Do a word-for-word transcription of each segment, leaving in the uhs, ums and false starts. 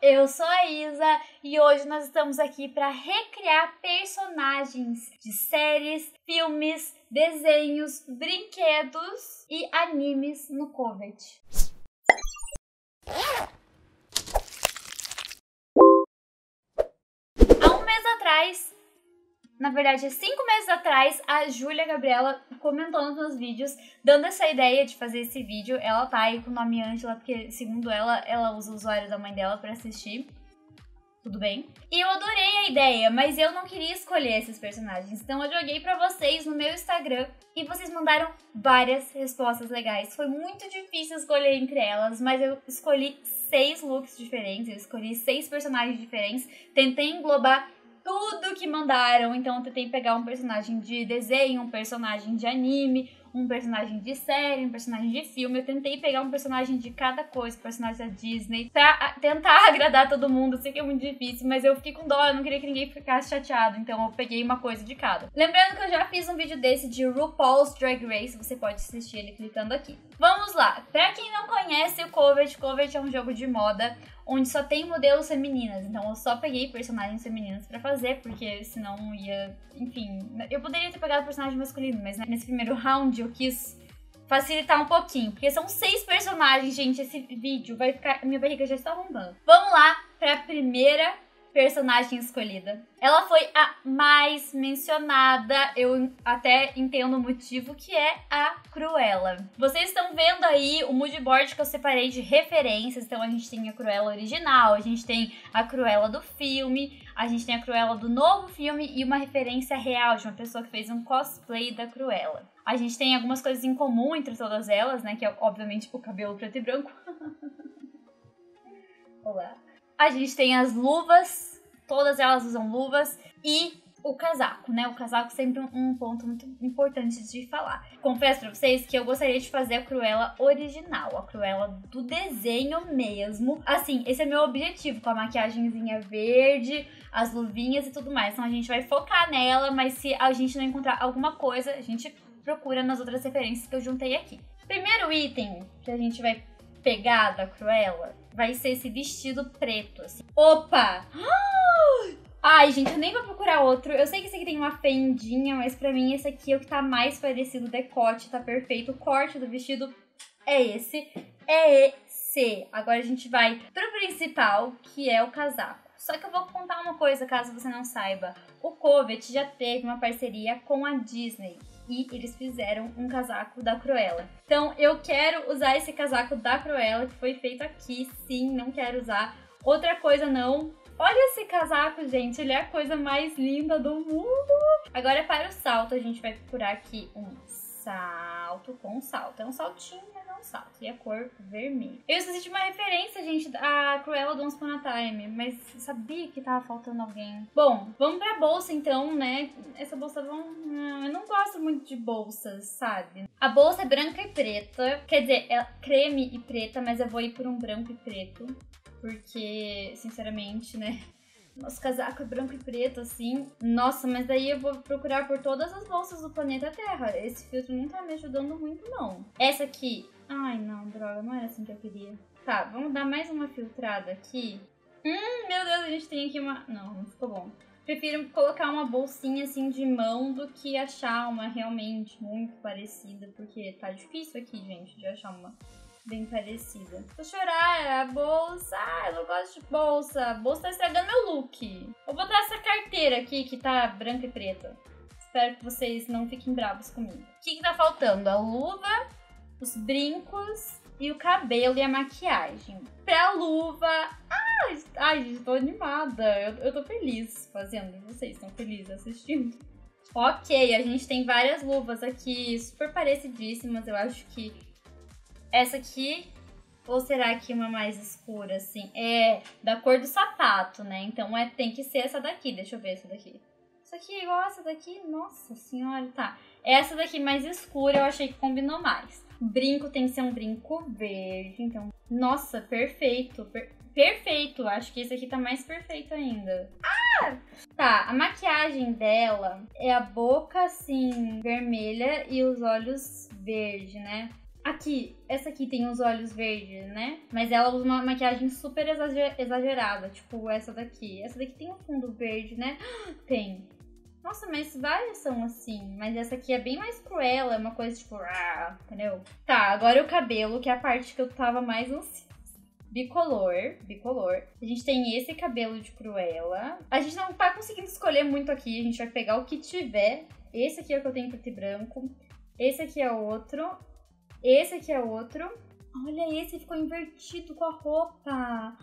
eu sou a Isa e hoje nós estamos aqui para recriar personagens de séries, filmes, desenhos, brinquedos e animes no Covet. Há um mês atrás, na verdade, há cinco meses atrás, a Júlia Gabriela comentou nos meus vídeos, dando essa ideia de fazer esse vídeo. Ela tá aí com o nome Angela, porque, segundo ela, ela usa o usuário da mãe dela pra assistir. Tudo bem. E eu adorei a ideia, mas eu não queria escolher esses personagens. Então eu joguei pra vocês no meu Instagram e vocês mandaram várias respostas legais. Foi muito difícil escolher entre elas, mas eu escolhi seis looks diferentes, eu escolhi seis personagens diferentes. Tentei englobar tudo que mandaram, então eu tentei pegar um personagem de desenho, um personagem de anime, um personagem de série, um personagem de filme. Eu tentei pegar um personagem de cada coisa, um personagem da Disney, pra tentar agradar todo mundo. Eu sei que é muito difícil, mas eu fiquei com dó, eu não queria que ninguém ficasse chateado, então eu peguei uma coisa de cada. Lembrando que eu já fiz um vídeo desse de RuPaul's Drag Race, você pode assistir ele clicando aqui. Vamos lá! Pra quem não conhece o Covet, Covet é um jogo de moda onde só tem modelos femininas, então eu só peguei personagens femininas pra fazer, porque senão ia, enfim, eu poderia ter pegado personagem masculino, mas né, nesse primeiro round eu quis facilitar um pouquinho, porque são seis personagens, gente, esse vídeo vai ficar, minha barriga já está arrombando. Vamos lá pra primeira personagem escolhida. Ela foi a mais mencionada, eu até entendo o motivo, que é a Cruella. Vocês estão vendo aí o moodboard que eu separei de referências, então a gente tem a Cruella original, a gente tem a Cruella do filme, a gente tem a Cruella do novo filme e uma referência real de uma pessoa que fez um cosplay da Cruella. A gente tem algumas coisas em comum entre todas elas, né, que é obviamente o cabelo preto e branco. Olá. A gente tem as luvas, todas elas usam luvas, e o casaco, né? O casaco sempre um ponto muito importante de falar. Confesso pra vocês que eu gostaria de fazer a Cruella original, a Cruella do desenho mesmo. Assim, esse é meu objetivo, com a maquiagemzinha verde, as luvinhas e tudo mais. Então a gente vai focar nela, mas se a gente não encontrar alguma coisa, a gente procura nas outras referências que eu juntei aqui. Primeiro item que a gente vai pegar da Cruella vai ser esse vestido preto, assim. Opa! Ai, gente, eu nem vou procurar outro. Eu sei que esse aqui tem uma fendinha, mas pra mim esse aqui é o que tá mais parecido. O decote tá perfeito. O corte do vestido é esse. É esse. Agora a gente vai pro principal, que é o casaco. Só que eu vou contar uma coisa, caso você não saiba. O Covet já teve uma parceria com a Disney. E eles fizeram um casaco da Cruella. Então eu quero usar esse casaco da Cruella, que foi feito aqui, sim, não quero usar outra coisa não. Olha esse casaco, gente, ele é a coisa mais linda do mundo. Agora para o salto, a gente vai procurar aqui um salto com salto. É um saltinho, mas é um salto. E a cor vermelha. Eu esqueci de uma referência, gente, da Cruella do Once Upon a Time, mas sabia que tava faltando alguém. Bom, vamos pra bolsa então, né? Essa bolsa, vamos... eu não gosto muito de bolsas, sabe? A bolsa é branca e preta. Quer dizer, é creme e preta, mas eu vou ir por um branco e preto. Porque, sinceramente, né? Nosso casaco é branco e preto, assim. Nossa, mas daí eu vou procurar por todas as bolsas do planeta Terra. Esse filtro não tá me ajudando muito, não. Essa aqui... Ai, não, droga, não era assim que eu queria. Tá, vamos dar mais uma filtrada aqui. Hum, meu Deus, a gente tem aqui uma... Não, não ficou bom. Prefiro colocar uma bolsinha, assim, de mão do que achar uma realmente muito parecida. Porque tá difícil aqui, gente, de achar uma... bem parecida. Vou chorar, a bolsa. Ah, eu não gosto de bolsa. A bolsa tá estragando meu look. Vou botar essa carteira aqui que tá branca e preta. Espero que vocês não fiquem bravos comigo. O que que tá faltando? A luva, os brincos e o cabelo e a maquiagem. Pra luva... Ai, ai gente, tô animada. Eu, eu tô feliz fazendo. Vocês estão felizes assistindo? Ok, a gente tem várias luvas aqui super parecidíssimas. Eu acho que essa aqui, ou será que uma mais escura, assim? É da cor do sapato, né? Então é, tem que ser essa daqui. Deixa eu ver essa daqui. Isso aqui é igual essa daqui? Nossa senhora, tá. Essa daqui mais escura eu achei que combinou mais. O brinco tem que ser um brinco verde, então... Nossa, perfeito. Per perfeito. Acho que esse aqui tá mais perfeito ainda. Ah! Tá, a maquiagem dela é a boca, assim, vermelha e os olhos verde, né? Aqui, essa aqui tem os olhos verdes, né? Mas ela usa uma maquiagem super exagerada, tipo essa daqui. Essa daqui tem um fundo verde, né? Tem. Nossa, mas várias são assim. Mas essa aqui é bem mais cruela, é uma coisa tipo... Ah, entendeu? Tá, agora o cabelo, que é a parte que eu tava mais ansiosa. Bicolor, bicolor. A gente tem esse cabelo de Cruella. A gente não tá conseguindo escolher muito aqui. A gente vai pegar o que tiver. Esse aqui é o que eu tenho preto e branco. Esse aqui é outro. Esse aqui é outro. Olha, esse ficou invertido com a roupa. Ah,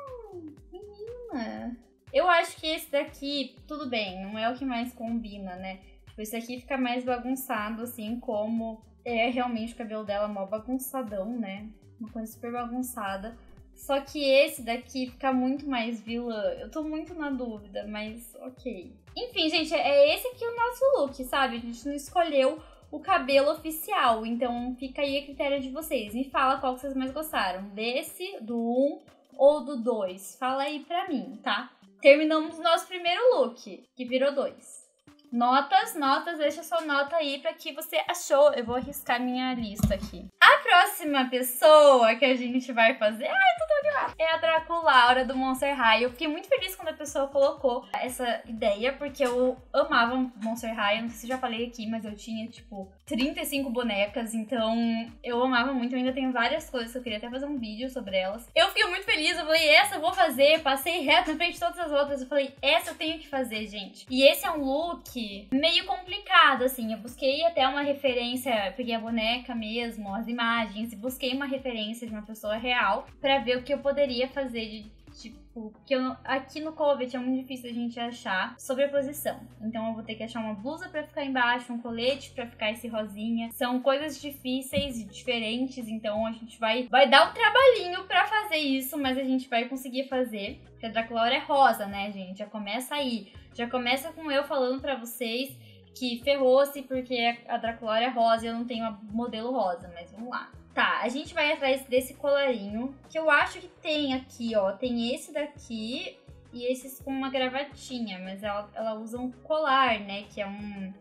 menina. Eu acho que esse daqui, tudo bem, não é o que mais combina, né? Tipo, esse aqui fica mais bagunçado, assim, como é realmente o cabelo dela mó bagunçadão, né? Uma coisa super bagunçada. Só que esse daqui fica muito mais vilã. Eu tô muito na dúvida, mas ok. Enfim, gente, é esse aqui o nosso look, sabe? A gente não escolheu o cabelo oficial, então fica aí a critério de vocês. Me fala qual que vocês mais gostaram, desse, do um ou do dois. Fala aí pra mim, tá? Terminamos o nosso primeiro look, que virou dois. Notas, notas, deixa sua nota aí pra que você achou. Eu vou arriscar minha lista aqui. A próxima pessoa que a gente vai fazer... Ai, tô tão animada! É a Draculaura do Monster High. Eu fiquei muito feliz quando a pessoa colocou essa ideia, porque eu amava Monster High. Eu não sei se eu já falei aqui, mas eu tinha, tipo, trinta e cinco bonecas, então eu amava muito. Eu ainda tenho várias coisas que eu queria até fazer um vídeo sobre elas. Eu fiquei muito feliz, eu falei, essa eu vou fazer. Passei reto na frente de todas as outras. Eu falei, essa eu tenho que fazer, gente. E esse é um look meio complicado, assim. Eu busquei até uma referência, peguei a boneca mesmo, as imagens, e busquei uma referência de uma pessoa real pra ver o que eu poderia fazer de, tipo, porque eu, aqui no Covet é muito difícil a gente achar sobreposição. Então eu vou ter que achar uma blusa pra ficar embaixo, um colete pra ficar esse rosinha. São coisas difíceis e diferentes, então a gente vai, vai dar um trabalhinho pra fazer isso, mas a gente vai conseguir fazer. Porque a Draculaura é rosa, né, gente? Já começa aí. Já começa com eu falando pra vocês que ferrou-se porque a Draculaura é rosa e eu não tenho a modelo rosa, mas vamos lá. Tá, a gente vai atrás desse colarinho, que eu acho que tem aqui, ó. Tem esse daqui e esses com uma gravatinha, mas ela, ela usa um colar, né, que é um,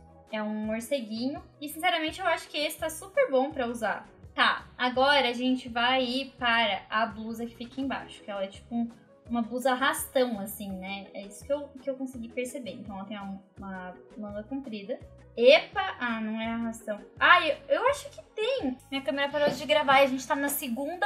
é um morceguinho. E, sinceramente, eu acho que esse tá super bom pra usar. Tá, agora a gente vai ir para a blusa que fica embaixo, que ela é tipo um... uma blusa arrastão, assim, né? É isso que eu, que eu consegui perceber. Então, ela tem uma, uma manga comprida. Epa! Ah, não é arrastão. Ah, eu, eu acho que tem. Minha câmera parou de gravar e a gente tá na segunda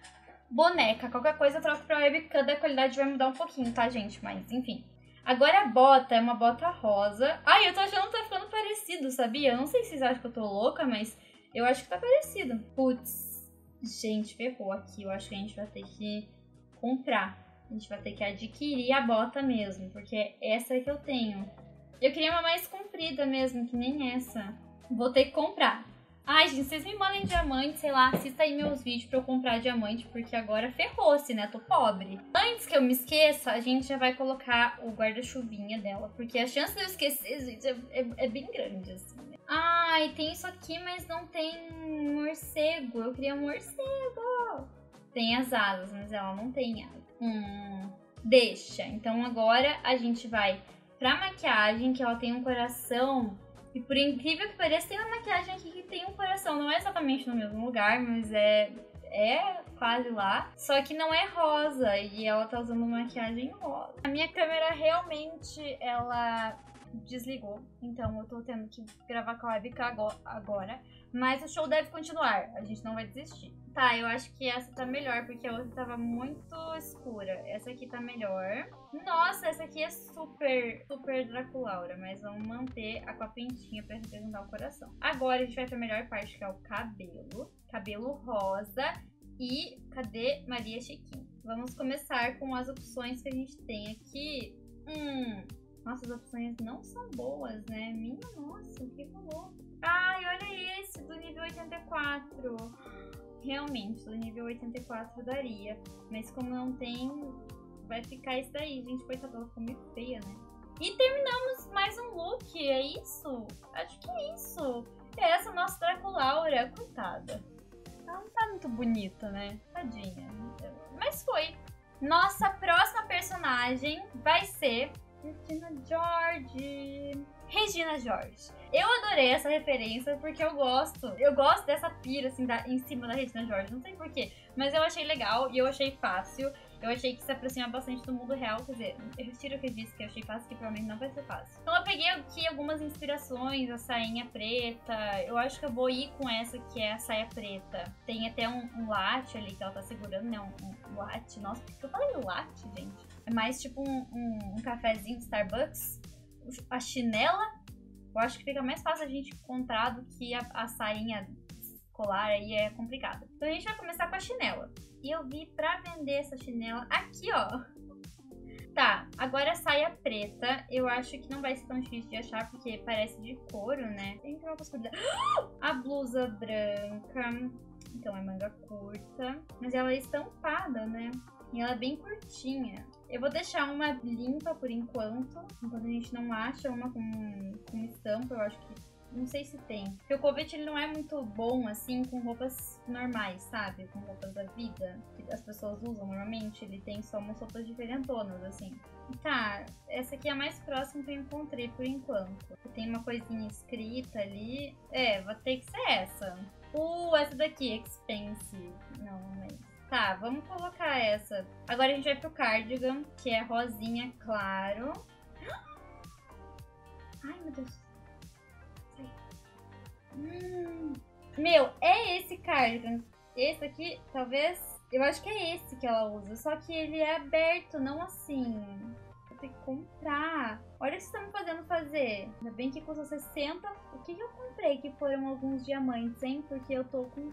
boneca. Qualquer coisa eu troco pra webcam, da qualidade vai mudar um pouquinho, tá, gente? Mas, enfim. Agora a bota é uma bota rosa. Ai, eu tô achando que tá ficando parecido, sabia? Eu não sei se vocês acham que eu tô louca, mas eu acho que tá parecido. Putz, gente, ferrou aqui. Eu acho que a gente vai ter que comprar. A gente vai ter que adquirir a bota mesmo, porque essa é que eu tenho. Eu queria uma mais comprida mesmo, que nem essa. Vou ter que comprar. Ai, gente, vocês me mandem diamante, sei lá, assista aí meus vídeos pra eu comprar diamante, porque agora ferrou-se, né? Tô pobre. Antes que eu me esqueça, a gente já vai colocar o guarda-chuvinha dela, porque a chance de eu esquecer, gente, é, é, é bem grande, assim, né? Ai, tem isso aqui, mas não tem morcego. Eu queria morcego. Tem as asas, mas ela não tem asas. Hum, deixa. Então agora a gente vai pra maquiagem, que ela tem um coração. E por incrível que pareça, tem uma maquiagem aqui que tem um coração. Não é exatamente no mesmo lugar, mas é, é quase lá. Só que não é rosa e ela tá usando maquiagem rosa. A minha câmera realmente, ela desligou. Então eu tô tendo que gravar com a webcam agora. Mas o show deve continuar. A gente não vai desistir. Tá, eu acho que essa tá melhor, porque a outra tava muito escura. Essa aqui tá melhor. Nossa, essa aqui é super, super Draculaura, mas vamos manter a com a pentinha pra representar o coração. Agora a gente vai pra melhor parte, que é o cabelo. Cabelo rosa. E cadê Maria Chiquinha? Vamos começar com as opções que a gente tem aqui. Hum, nossa, as opções não são boas, né? Minha nossa, o que rolou? Ai, olha esse, do nível oitenta e quatro. Realmente, do nível oitenta e quatro daria. Mas como não tem, vai ficar isso daí. Gente, coitada, ela ficou meio feia, né? E terminamos mais um look, é isso? Acho que é isso. É essa nossa Draculaura, coitada. Ela não tá muito bonita, né? Tadinha. Mas foi. Nossa próxima personagem vai ser Regina George. Regina George. Eu adorei essa referência porque eu gosto. Eu gosto dessa pira, assim, da, em cima da Regina George. Não sei porquê, mas eu achei legal e eu achei fácil. Eu achei que se aproxima bastante do mundo real. Quer dizer, eu retiro o que eu disse que eu achei fácil, que provavelmente não vai ser fácil. Então eu peguei aqui algumas inspirações. A sainha preta. Eu acho que eu vou ir com essa que é a saia preta. Tem até um, um latte ali que ela tá segurando, né? Um, um latte. Nossa, por que eu falei latte, gente? É mais tipo um, um, um cafezinho de Starbucks. A chinela. Eu acho que fica mais fácil a gente encontrar do que a, a sainha colar aí é complicada. Então a gente vai começar com a chinela. E eu vi pra vender essa chinela aqui, ó. Tá, agora a saia preta. Eu acho que não vai ser tão difícil de achar, porque parece de couro, né? Tem uma possibilidade. A blusa branca. Então é manga curta. Mas ela é estampada, né? E ela é bem curtinha. Eu vou deixar uma limpa por enquanto. Enquanto a gente não acha uma com, com estampa, eu acho que... Não sei se tem. Porque o Covet, ele não é muito bom, assim, com roupas normais, sabe? Com roupas da vida, que as pessoas usam normalmente. Ele tem só umas roupas diferentonas, assim. Tá, essa aqui é a mais próxima que eu encontrei por enquanto. Tem uma coisinha escrita ali. É, vai ter que ser essa. Uh, essa daqui, expensive. Não, mas... Tá, vamos colocar essa. Agora a gente vai pro cardigan, que é rosinha claro. Ai, meu Deus. Hum. Meu, é esse cardigan. Esse aqui, talvez... Eu acho que é esse que ela usa. Só que ele é aberto, não assim. Vou ter que comprar. Olha o que estão me fazendo fazer. Ainda bem que custa sessenta. O que eu comprei que foram alguns diamantes, hein? Porque eu tô com...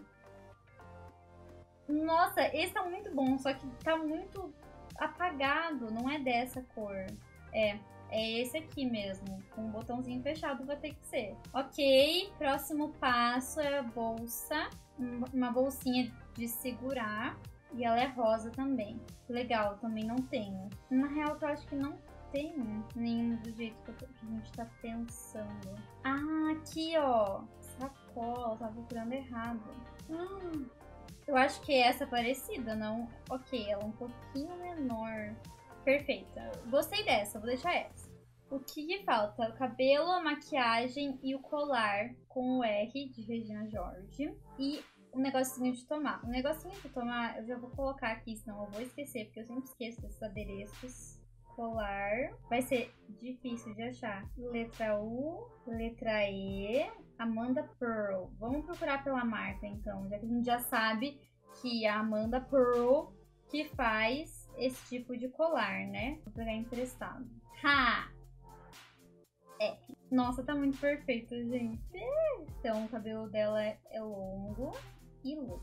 Nossa, esse tá muito bom, só que tá muito apagado, não é dessa cor. É, é esse aqui mesmo, com o botãozinho fechado vai ter que ser. Ok, próximo passo é a bolsa, uma bolsinha de segurar, e ela é rosa também. Legal, também não tenho. Na real, eu acho que não tenho nenhum do jeito que a gente tá pensando. Ah, aqui ó, sacola, eu tava procurando errado. Hum. Eu acho que é essa parecida, não? Ok, ela é um pouquinho menor. Perfeita. Gostei dessa, vou deixar essa. O que que falta? O cabelo, a maquiagem e o colar com o R de Regina George. E um negocinho de tomar. O negocinho de tomar eu já vou colocar aqui, senão eu vou esquecer, porque eu sempre esqueço desses adereços. Colar. Vai ser difícil de achar. Letra U, letra E, Amanda Pearl. Vamos procurar pela marca, então, já que a gente já sabe que a Amanda Pearl que faz esse tipo de colar, né? Vou pegar emprestado. Ha! É. Nossa, tá muito perfeito, gente. Então, o cabelo dela é longo e louco.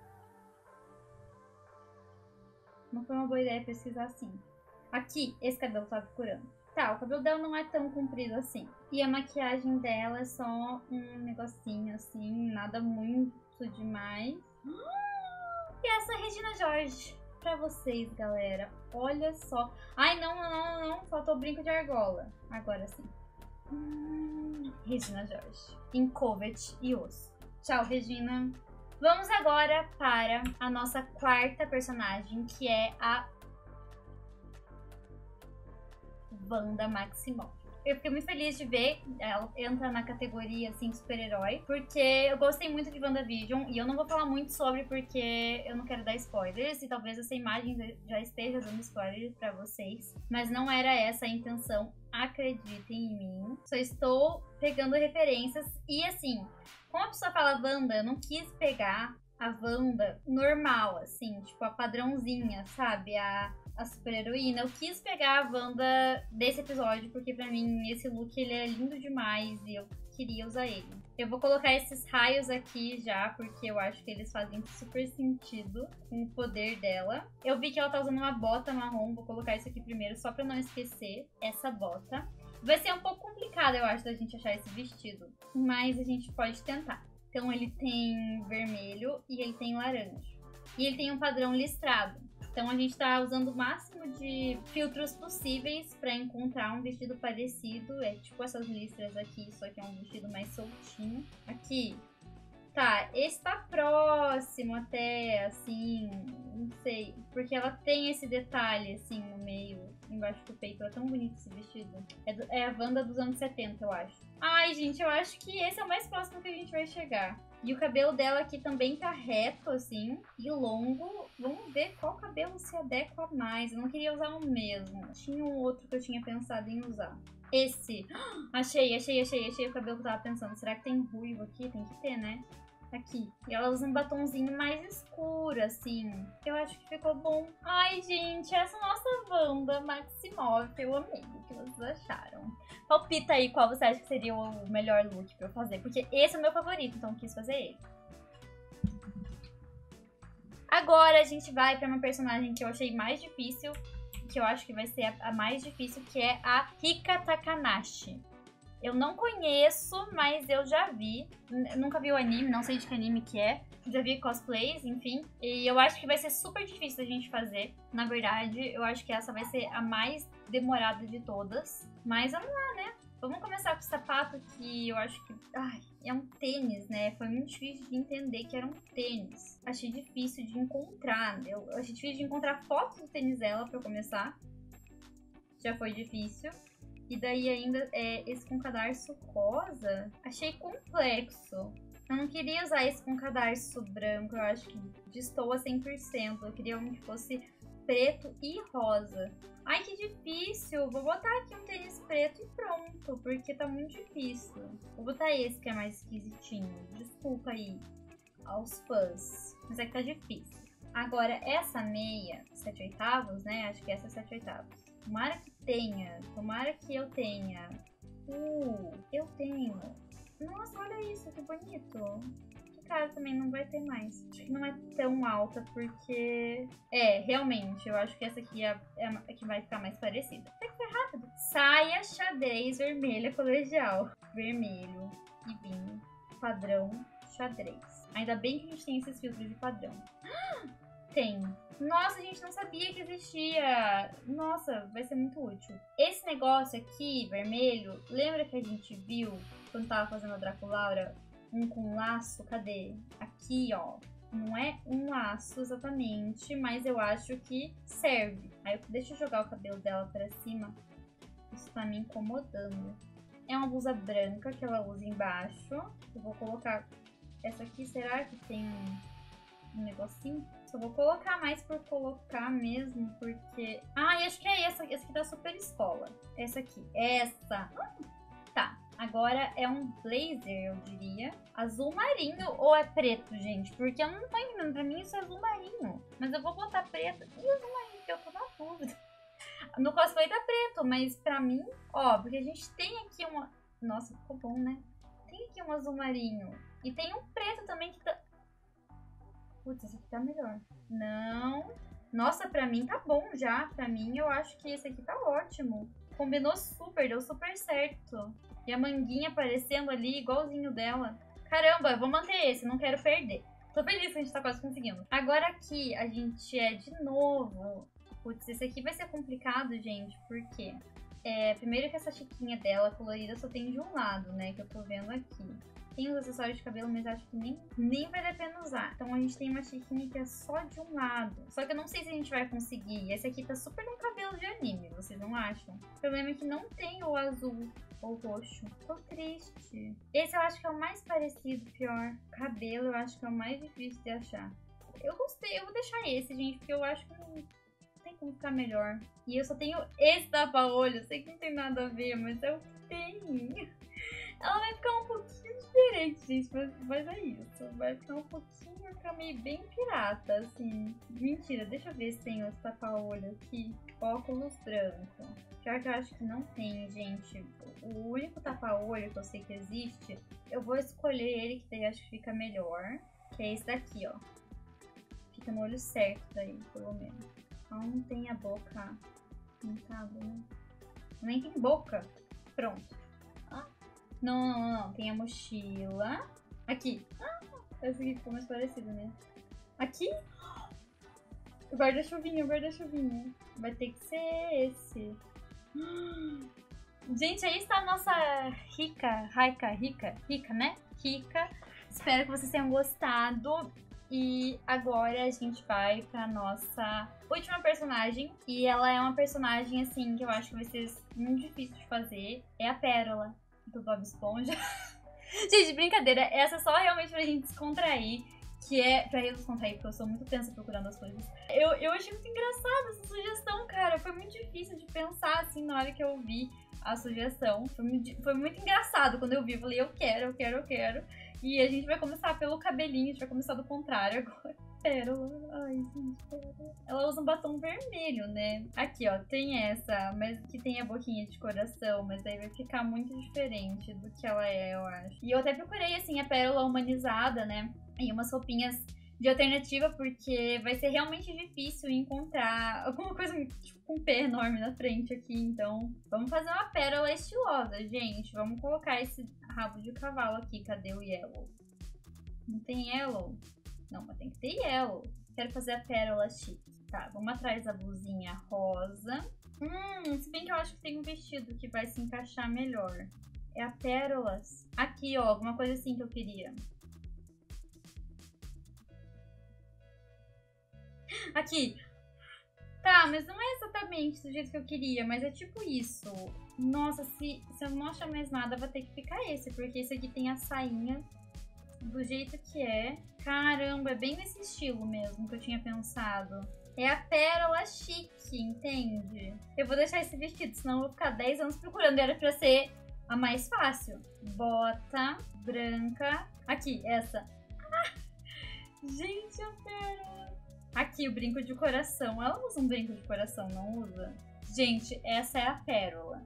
Não foi uma boa ideia pesquisar assim. Aqui, esse cabelo tá procurando. Tá, o cabelo dela não é tão comprido assim. E a maquiagem dela é só um negocinho assim, nada muito demais. E essa é a Regina George pra vocês, galera. Olha só. Ai, não, não, não, não. Faltou o brinco de argola. Agora sim. Hum, Regina George. Em Covet e osso. Tchau, Regina. Vamos agora para a nossa quarta personagem, que é a Wanda Maximoff. Eu fiquei muito feliz de ver ela entra na categoria, assim, super-herói, porque eu gostei muito de WandaVision, e eu não vou falar muito sobre porque eu não quero dar spoilers, e talvez essa imagem já esteja dando spoilers pra vocês, mas não era essa a intenção, acreditem em mim. Só estou pegando referências, e assim, como a pessoa fala Wanda, eu não quis pegar a Wanda normal, assim, tipo a padrãozinha, sabe? A a super-heroína. Eu quis pegar a Wanda desse episódio, porque pra mim esse look ele é lindo demais e eu queria usar ele. Eu vou colocar esses raios aqui já, porque eu acho que eles fazem super sentido com o poder dela. Eu vi que ela tá usando uma bota marrom, vou colocar isso aqui primeiro só pra não esquecer essa bota. Vai ser um pouco complicado, eu acho, da gente achar esse vestido, mas a gente pode tentar. Então ele tem vermelho e ele tem laranja. E ele tem um padrão listrado. Então a gente tá usando o máximo de filtros possíveis pra encontrar um vestido parecido. É tipo essas listras aqui, só que é um vestido mais soltinho. Aqui Tá, esse tá próximo até, assim, não sei. Porque ela tem esse detalhe, assim, no meio, embaixo do peito. É tão bonito esse vestido. É, do, é a Wanda dos anos setenta, eu acho. Ai, gente, eu acho que esse é o mais próximo que a gente vai chegar. E o cabelo dela aqui também tá reto, assim, e longo. Vamos ver qual cabelo se adequa mais. Eu não queria usar o mesmo. Tinha um outro que eu tinha pensado em usar. Esse. Achei, achei, achei, achei o cabelo que eu tava pensando. Será que tem ruivo aqui? Tem que ter, né? Aqui. E ela usa um batonzinho mais escuro, assim. Eu acho que ficou bom. Ai, gente, essa nossa Wanda Maximoff. Eu amei. O que vocês acharam? Palpita aí qual você acha que seria o melhor look pra eu fazer. Porque esse é o meu favorito, então eu quis fazer ele. Agora a gente vai pra uma personagem que eu achei mais difícil. Que eu acho que vai ser a, a mais difícil, que é a Rika Takanashi. Eu não conheço, mas eu já vi. Eu nunca vi o anime, não sei de que anime que é. Já vi cosplays, enfim. E eu acho que vai ser super difícil a gente fazer. Na verdade, eu acho que essa vai ser a mais demorada de todas. Mas vamos lá, né? Vamos começar com o sapato, que eu acho que... Ai, é um tênis, né? Foi muito difícil de entender que era um tênis. Achei difícil de encontrar. Eu achei difícil de encontrar fotos do tênis dela, pra começar. Já foi difícil. E daí ainda é, esse com cadarço rosa, achei complexo. Eu não queria usar esse com cadarço branco, eu acho que destoa cem por cento. Eu queria um que fosse preto e rosa. Ai, que difícil! Vou botar aqui um tênis preto e pronto, porque tá muito difícil. Vou botar esse que é mais esquisitinho. Desculpa aí aos fãs, mas é que tá difícil. Agora, essa meia, sete oitavos, né? Acho que essa é sete oitavos. Tomara que tenha, tomara que eu tenha. Uh, eu tenho. Nossa, olha isso, que bonito. Que cara também não vai ter mais. Acho que não é tão alta, porque... É, realmente, eu acho que essa aqui é, é a que vai ficar mais parecida. Até que foi rápido. Saia xadrez vermelha colegial. Vermelho e vinho. Padrão xadrez. Ainda bem que a gente tem esses filtros de padrão. Tem. Nossa, a gente não sabia que existia. Nossa, vai ser muito útil. Esse negócio aqui, vermelho, lembra que a gente viu quando tava fazendo a Draculaura? Um com laço, cadê? Aqui, ó. Não é um laço exatamente, mas eu acho que serve. Aí eu, deixa eu jogar o cabelo dela pra cima. Isso tá me incomodando. É uma blusa branca que ela usa embaixo. Eu vou colocar essa aqui, será que tem um... um negocinho. Só vou colocar mais por colocar mesmo, porque... Ah, acho que é essa. Essa aqui da Super Escola. Essa aqui. Essa. Hum, tá. Agora é um blazer, eu diria. Azul marinho ou é preto, gente? Porque eu não tô entendendo. Pra mim isso é azul marinho. Mas eu vou botar preto. E azul marinho, porque eu tô na dúvida. No cosplay tá preto, mas pra mim... Ó, porque a gente tem aqui uma... Nossa, ficou bom, né? Tem aqui um azul marinho. E tem um preto também que tá... Putz, esse aqui tá melhor. Não. Nossa, pra mim tá bom já. Pra mim, eu acho que esse aqui tá ótimo. Combinou super, deu super certo. E a manguinha aparecendo ali, igualzinho dela. Caramba, eu vou manter esse, não quero perder. Tô feliz que a gente tá quase conseguindo. Agora aqui, a gente é de novo... Putz, esse aqui vai ser complicado, gente, porque... É, primeiro que essa chiquinha dela colorida só tem de um lado, né, que eu tô vendo aqui. Tem os acessórios de cabelo, mas acho que nem, nem vale a pena usar. Então a gente tem uma chiquinha que é só de um lado. Só que eu não sei se a gente vai conseguir. Esse aqui tá super no cabelo de anime, vocês não acham? O problema é que não tem o azul ou roxo. Tô triste. Esse eu acho que é o mais parecido, pior. Cabelo eu acho que é o mais difícil de achar. Eu gostei, eu vou deixar esse, gente, porque eu acho que não tem como ficar melhor. E eu só tenho esse tapa-olho. Sei que não tem nada a ver, mas é o que tem. Ela vai ficar um pouquinho diferente, gente, mas, mas é isso. Vai ficar um pouquinho, vai ficar meio bem pirata, assim. Mentira, deixa eu ver se tem outro tapa-olho aqui. Óculos branco. Pior que eu acho que não tem, gente. O único tapa-olho que eu sei que existe, eu vou escolher ele, que daí acho que fica melhor. Que é esse daqui, ó. Fica no olho certo daí, pelo menos. Ela não tem a boca pintada, né? Nem tem boca. Pronto. Ah. Não, não, não. Tem a mochila. Aqui. Ah, esse aqui ficou mais parecido, né? Aqui. O guarda-chuvinha, o guarda-chuvinha. Vai ter que ser esse. Gente, aí está a nossa Rika. Raika, Rika. Rika, né? Rika. Espero que vocês tenham gostado. E agora a gente vai pra nossa última personagem. E ela é uma personagem, assim, que eu acho que vai ser muito difícil de fazer. É a Pérola, do Bob Esponja. Gente, brincadeira. Essa é só realmente pra gente descontrair. Que é pra eu descontrair, porque eu sou muito tensa procurando as coisas. Eu, eu achei muito engraçada essa sugestão, cara. Foi muito difícil de pensar, assim, na hora que eu vi a sugestão. Foi muito, foi muito engraçado quando eu vi. Eu falei, eu quero, eu quero, eu quero. E a gente vai começar pelo cabelinho, a gente vai começar do contrário agora. Pérola, ai gente, pérola. Ela usa um batom vermelho, né? Aqui, ó, tem essa, mas que tem a boquinha de coração, mas aí vai ficar muito diferente do que ela é, eu acho. E eu até procurei, assim, a pérola humanizada, né? E umas roupinhas de alternativa, porque vai ser realmente difícil encontrar alguma coisa tipo, com um pé enorme na frente aqui. Então, vamos fazer uma pérola estilosa, gente. Vamos colocar esse rabo de cavalo aqui. Cadê o yellow? Não tem yellow? Não, mas tem que ter yellow. Quero fazer a pérola chique. Tá, vamos atrás da blusinha rosa. Hum, se bem que eu acho que tem um vestido que vai se encaixar melhor. É a pérolas. Aqui, ó, alguma coisa assim que eu queria. Aqui. Tá, mas não é exatamente do jeito que eu queria, mas é tipo isso. Nossa, se, se eu não achar mais nada, vai ter que ficar esse, porque esse aqui tem a sainha do jeito que é. Caramba, é bem nesse estilo mesmo que eu tinha pensado. É a pérola chique, entende? Eu vou deixar esse vestido, senão eu vou ficar dez anos procurando. Era pra ser a mais fácil. Bota branca. Aqui, essa. Ah, gente, a pérola. Aqui, o brinco de coração. Ela usa um brinco de coração, não usa? Gente, essa é a pérola.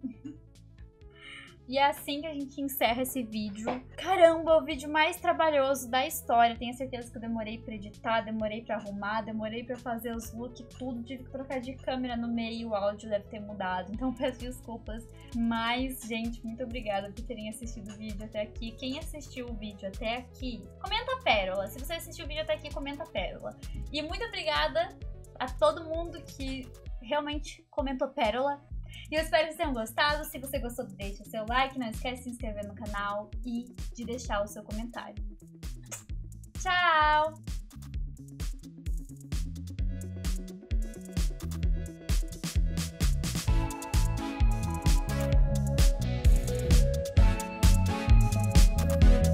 E é assim que a gente encerra esse vídeo. Caramba, o vídeo mais trabalhoso da história. Tenho certeza que eu demorei pra editar, demorei pra arrumar, demorei pra fazer os looks, tudo. Tive que trocar de câmera no meio e o áudio deve ter mudado. Então peço desculpas. Mas, gente, muito obrigada por terem assistido o vídeo até aqui. Quem assistiu o vídeo até aqui, comenta a pérola. Se você assistiu o vídeo até aqui, comenta a pérola. E muito obrigada a todo mundo que realmente comentou pérola. E eu espero que vocês tenham gostado. Se você gostou, deixa o seu like. Não esquece de se inscrever no canal e de deixar o seu comentário. Tchau!